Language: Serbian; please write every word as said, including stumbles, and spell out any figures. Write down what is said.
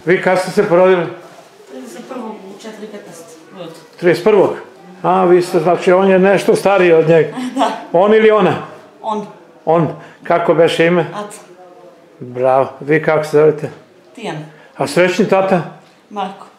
Vi kad ste se porodili? trideset prvog u četiri petnaest. trideset prvog? A, vi ste, znači, on je nešto stariji od njega. Da. On ili ona? On. On. Kako beše ime? Aca. Bravo. Vi kako se zovete? Tijana. A srećni tata? Marko.